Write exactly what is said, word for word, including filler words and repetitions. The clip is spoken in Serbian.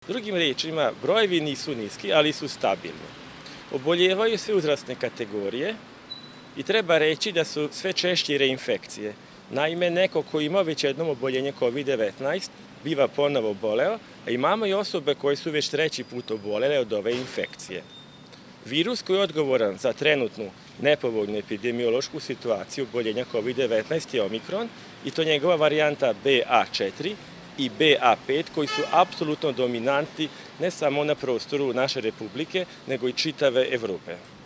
Drugim riječima, brojevi nisu niski, ali su stabilni. Oboljevaju sve uzrasne kategorije i treba reći da su sve češće reinfekcije. Naime, neko ko ima već jednom oboljenje kovid devetnaest biva ponovo oboleo, a imamo i osobe koje su već treći put obolele od ove infekcije. Virus koji je odgovoran za trenutnu nepovoljnu epidemiološku situaciju oboljenja kovid devetnaest je Omikron i to njegova varijanta B A četiri i B A pet koji su apsolutno dominanti ne samo na prostoru naše republike, nego i čitave Evrope.